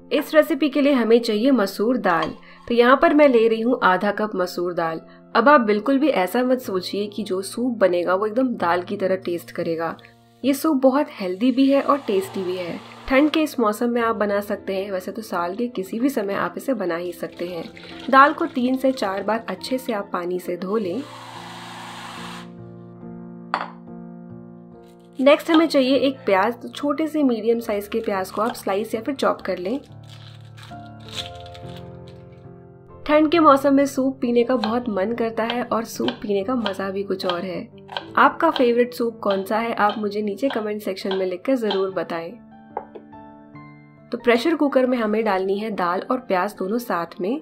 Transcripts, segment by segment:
इस रेसिपी के लिए हमें चाहिए मसूर दाल। तो यहाँ पर मैं ले रही हूँ आधा कप मसूर दाल। अब आप बिल्कुल भी ऐसा मत सोचिए कि जो सूप बनेगा वो एकदम दाल की तरह टेस्ट करेगा। ये सूप बहुत हेल्दी भी है और टेस्टी भी है। ठंड के इस मौसम में आप बना सकते हैं, वैसे तो साल के किसी भी समय आप इसे बना ही सकते हैं। दाल को 3 से 4 बार अच्छे से आप पानी से धो लें। नेक्स्ट हमें चाहिए एक प्याज। तो छोटे से मीडियम साइज के प्याज को आप स्लाइस या फिर चॉप कर लें। ठंड के मौसम में सूप पीने का बहुत मन करता है और सूप पीने का मजा भी कुछ और है। आपका फेवरेट सूप कौन सा है, आप मुझे नीचे कमेंट सेक्शन में लिखकर जरूर बताएं। तो प्रेशर कुकर में हमें डालनी है दाल और प्याज दोनों साथ में।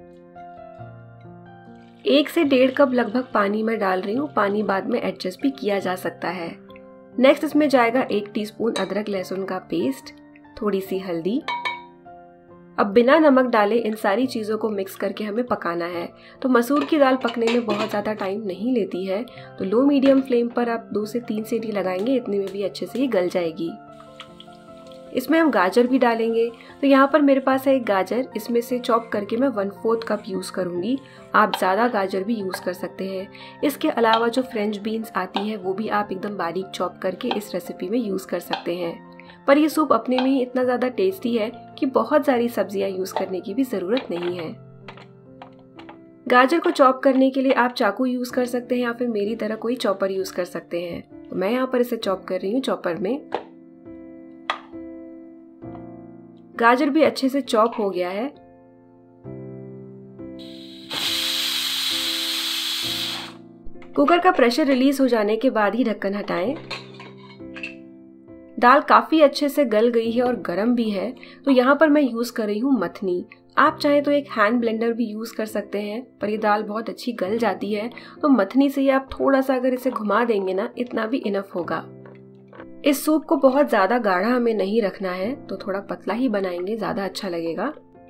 1 से 1.5 कप लगभग पानी मैं डाल रही हूँ। पानी बाद में एडजस्ट भी किया जा सकता है। नेक्स्ट इसमें जाएगा 1 टीस्पून अदरक लहसुन का पेस्ट, थोड़ी सी हल्दी। अब बिना नमक डाले इन सारी चीज़ों को मिक्स करके हमें पकाना है। तो मसूर की दाल पकने में बहुत ज़्यादा टाइम नहीं लेती है, तो लो मीडियम फ्लेम पर आप 2 से 3 सीटी लगाएंगे, इतने में भी अच्छे से ये गल जाएगी। इसमें हम गाजर भी डालेंगे। तो यहाँ पर मेरे पास है एक गाजर, इसमें से चॉप करके मैं 1/4 कप यूज़ करूँगी। आप ज़्यादा गाजर भी यूज़ कर सकते हैं। इसके अलावा जो फ्रेंच बीन्स आती है वो भी आप एकदम बारीक चॉप करके इस रेसिपी में यूज़ कर सकते हैं। पर ये सूप अपने में ही इतना ज़्यादा टेस्टी है कि बहुत सारी सब्जियां यूज़ करने की भी ज़रूरत नहीं है। गाजर को चॉप करने के लिए आप चाकू यूज़ कर सकते हैं या फिर मेरी तरह कोई चॉपर यूज़ कर सकते हैं। तो मैं यहाँ पर इसे चॉप कर रही हूँ चॉपर में। गाजर भी अच्छे से चॉप हो गया है। कुकर का प्रेशर रिलीज हो जाने के बाद ही ढक्कन हटाएं। दाल काफी अच्छे से गल गई है और गर्म भी है। तो यहाँ पर मैं यूज कर रही हूँ मथनी। आप चाहें तो एक हैंड ब्लेंडर भी यूज कर सकते हैं, पर ये दाल बहुत अच्छी गल जाती है। तो मथनी से ही आप थोड़ा सा अगर इसे घुमा देंगे ना, इतना भी इनफ होगा। इस सूप को बहुत ज्यादा गाढ़ा हमें नहीं रखना है, तो थोड़ा पतला ही बनाएंगे, ज्यादा अच्छा लगेगा।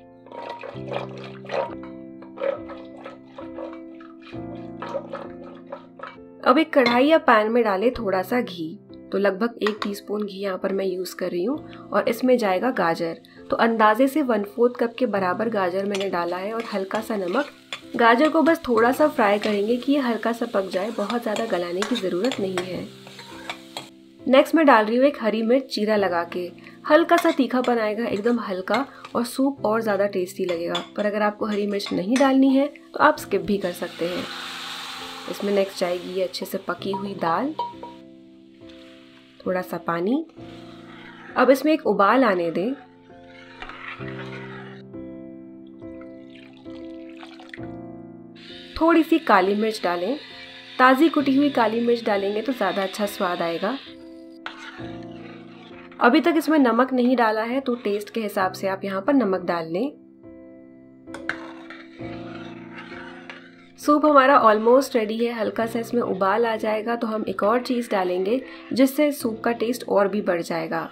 अब एक कढ़ाई या पैन में डालें थोड़ा सा घी। तो लगभग 1 टीस्पून घी यहाँ पर मैं यूज कर रही हूँ और इसमें जाएगा गाजर। तो अंदाजे से 1/4 कप के बराबर गाजर मैंने डाला है और हल्का सा नमक। गाजर को बस थोड़ा सा फ्राई करेंगे कि ये हल्का सा पक जाए, बहुत ज्यादा गलाने की जरूरत नहीं है। नेक्स्ट मैं डाल रही हूँ एक हरी मिर्च चीरा लगा के। हल्का सा तीखापन आएगा, एकदम हल्का, और सूप और ज़्यादा टेस्टी लगेगा। पर अगर आपको हरी मिर्च नहीं डालनी है तो आप स्किप भी कर सकते हैं। इसमें नेक्स्ट जाएगी ये अच्छे से पकी हुई दाल, थोड़ा सा पानी। अब इसमें एक उबाल आने दें। थोड़ी सी काली मिर्च डालें। ताज़ी कुटी हुई काली मिर्च डालेंगे तो ज़्यादा अच्छा स्वाद आएगा। अभी तक इसमें नमक नहीं डाला है, तो टेस्ट के हिसाब से आप यहाँ पर नमक डाल लें। सूप हमारा ऑलमोस्ट रेडी है। हल्का सा इसमें उबाल आ जाएगा तो हम एक और चीज़ डालेंगे, जिससे सूप का टेस्ट और भी बढ़ जाएगा।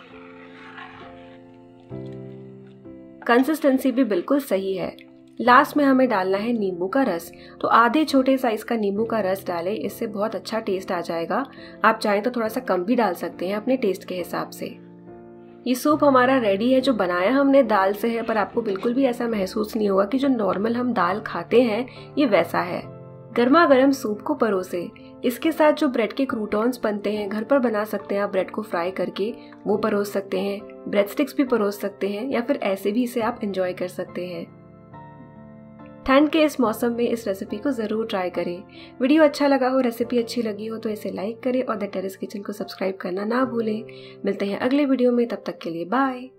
कंसिस्टेंसी भी बिल्कुल सही है। लास्ट में हमें डालना है नींबू का रस। तो आधे छोटे साइज का नींबू का रस डालें, इससे बहुत अच्छा टेस्ट आ जाएगा। आप चाहें तो थोड़ा सा कम भी डाल सकते हैं अपने टेस्ट के हिसाब से। ये सूप हमारा रेडी है। जो बनाया हमने दाल से है, पर आपको बिल्कुल भी ऐसा महसूस नहीं होगा कि जो नॉर्मल हम दाल खाते हैं ये वैसा है। गर्मा गर्म सूप को परोसे। इसके साथ जो ब्रेड के क्रूटॉन्स बनते हैं, घर पर बना सकते हैं आप ब्रेड को फ्राई करके, वो परोस सकते हैं। ब्रेड स्टिक्स भी परोस सकते हैं, या फिर ऐसे भी इसे आप एंजॉय कर सकते हैं। ठंड के इस मौसम में इस रेसिपी को ज़रूर ट्राई करें। वीडियो अच्छा लगा हो, रेसिपी अच्छी लगी हो तो इसे लाइक करें और द टेरेस किचन को सब्सक्राइब करना ना भूलें। मिलते हैं अगले वीडियो में, तब तक के लिए बाय।